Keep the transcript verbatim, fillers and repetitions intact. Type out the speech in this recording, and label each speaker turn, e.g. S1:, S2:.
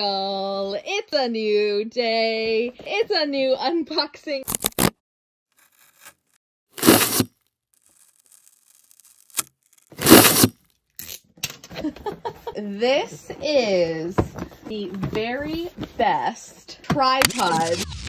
S1: y'all, it's a new day, it's a new unboxing. This is the very best tripod